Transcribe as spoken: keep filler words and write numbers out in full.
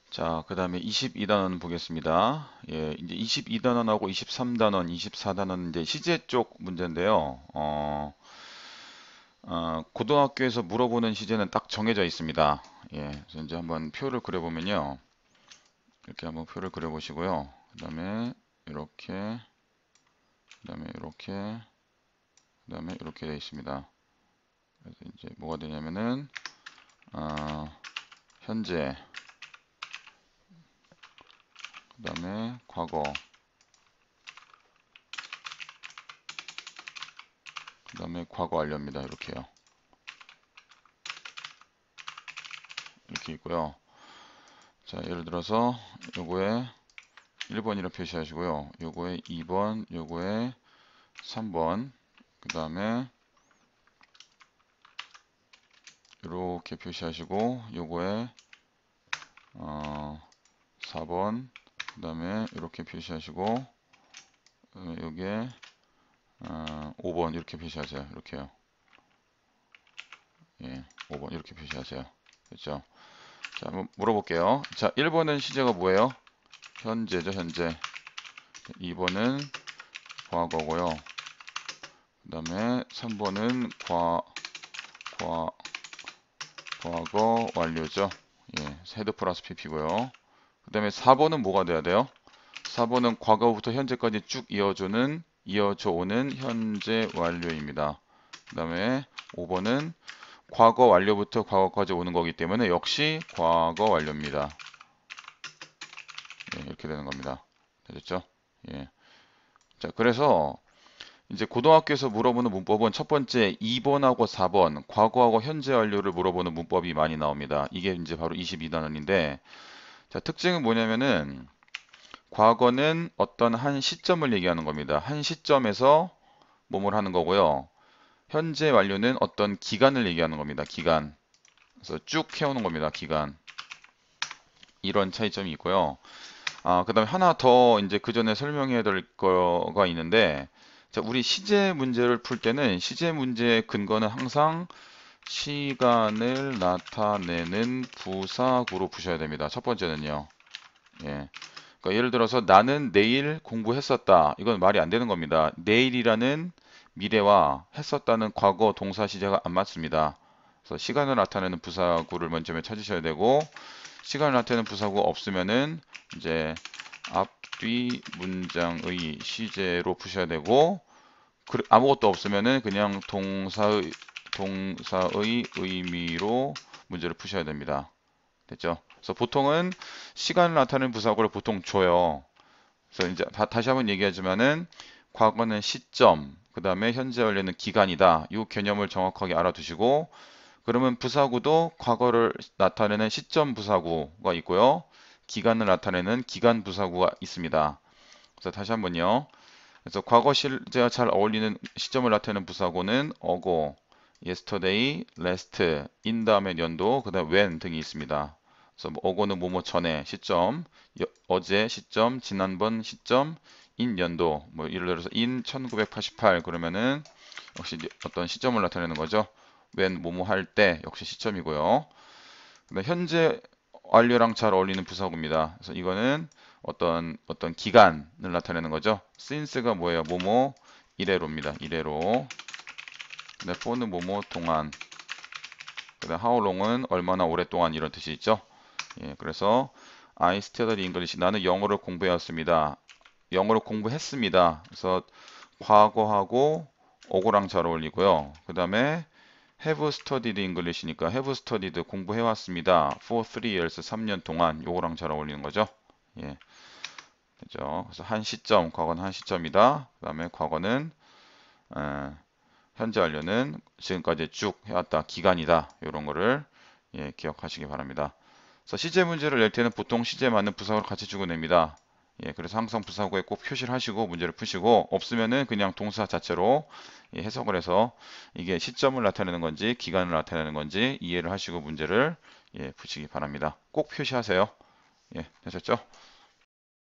자, 그 다음에 이십이 단원 보겠습니다. 예, 이제 이십이 단원하고 이십삼 단원, 이십사 단원 이제 시제 쪽 문제인데요. 어, 어, 고등학교에서 물어보는 시제는 딱 정해져 있습니다. 예, 그래서 이제 한번 표를 그려보면요. 이렇게 한번 표를 그려보시고요. 그 다음에 이렇게, 그 다음에 이렇게, 그 다음에 이렇게 되어 있습니다. 그래서 이제 뭐가 되냐면은, 어, 현재, 그 다음에 과거, 그 다음에 과거 완료입니다. 이렇게요. 이렇게 있고요. 자, 예를 들어서 요거에 일 번이라 표시하시고요. 요거에 이 번, 요거에 삼 번, 그 다음에 이렇게 표시하시고 요거에 어, 사 번, 그 다음에 이렇게 표시하시고 어, 요게 어, 오 번 이렇게 표시하세요. 이렇게요. 예, 오 번 이렇게 표시하세요. 됐죠? 자, 한번 물어볼게요. 자, 일 번은 시제가 뭐예요? 현재죠, 현재. 이 번은 과거고요. 그 다음에 삼 번은 과, 과, 과거 완료죠. 예, 헤드 플러스 피피고요. 그 다음에 사 번은 뭐가 돼야 돼요? 사 번은 과거부터 현재까지 쭉 이어주는, 이어져 오는 현재 완료입니다. 그 다음에 오 번은 과거 완료부터 과거까지 오는 거기 때문에 역시 과거 완료입니다. 예, 이렇게 되는 겁니다. 되셨죠? 예. 자, 그래서 이제 고등학교에서 물어보는 문법은 첫 번째 이 번하고 사 번, 과거하고 현재 완료를 물어보는 문법이 많이 나옵니다. 이게 이제 바로 이십이 단원인데, 자, 특징은 뭐냐면은, 과거는 어떤 한 시점을 얘기하는 겁니다. 한 시점에서 뭐뭘 하는 거고요. 현재 완료는 어떤 기간을 얘기하는 겁니다. 기간. 그래서 쭉 해오는 겁니다. 기간. 이런 차이점이 있고요. 아, 그다음에 하나 더 이제 그 전에 설명해야 될 거가 있는데, 자, 우리 시제 문제를 풀 때는 시제 문제의 근거는 항상 시간을 나타내는 부사구로 푸셔야 됩니다. 첫 번째는요. 예. 그러니까 예를 들어서 나는 내일 공부했었다. 이건 말이 안 되는 겁니다. 내일이라는 미래와 했었다는 과거 동사 시제가 안 맞습니다. 그래서 시간을 나타내는 부사구를 먼저 찾으셔야 되고 시간을 나타내는 부사구가 없으면은 이제 앞뒤 문장의 시제로 푸셔야 되고 아무것도 없으면은 그냥 동사의 동사의 의미로 문제를 푸셔야 됩니다. 됐죠? 그래서 보통은 시간을 나타내는 부사구를 보통 줘요. 그래서 이제 다, 시 한번 얘기하지만은 과거는 시점, 그 다음에 현재 완료는 기간이다. 이 개념을 정확하게 알아두시고 그러면 부사구도 과거를 나타내는 시점 부사구가 있고요. 기간을 나타내는 기간 부사구가 있습니다. 그래서 다시 한번요. 그래서 과거 시제와 잘 어울리는 시점을 나타내는 부사구는 어고, yesterday, last, in 다음에 연도, 그 다음 when 등이 있습니다. 그래서 뭐 어고는 뭐뭐 전에 시점, 여, 어제 시점, 지난번 시점, in 연도, 뭐 예를 들어서 in 천구백팔십팔 그러면은 역시 어떤 시점을 나타내는 거죠. when 뭐뭐 할 때 역시 시점이고요. 그다음 현재 완료랑 잘 어울리는 부사구입니다. 그래서 이거는 어떤 어떤 기간을 나타내는 거죠. since가 뭐예요? 뭐뭐 이래로입니다. 이래로. 그다음 for는 뭐뭐 동안. 그다음 how long은 얼마나 오랫동안 이런 뜻이 있죠. 예, 그래서 I studied English. 나는 영어를 공부해왔습니다. 영어를 공부했습니다. 그래서 과거하고 어고랑 잘 어울리고요. 그 다음에 have studied English니까 have studied 공부해왔습니다. for three years 삼 년 동안 요거랑 잘 어울리는 거죠. 예, 그죠. 그래서 한 시점, 과거는 한 시점이다. 그 다음에 과거는 에, 현재 완료는 지금까지 쭉 해왔다. 기간이다. 이런 거를 예, 기억하시기 바랍니다. 그래서 시제 문제를 낼 때는 보통 시제에 맞는 부사를 같이 주고 냅니다. 예, 그래서 항상 부사구에 꼭 표시를 하시고 문제를 푸시고 없으면은 그냥 동사 자체로 예, 해석을 해서 이게 시점을 나타내는 건지 기간을 나타내는 건지 이해를 하시고 문제를 예, 푸시기 바랍니다. 꼭 표시하세요. 예, 되셨죠?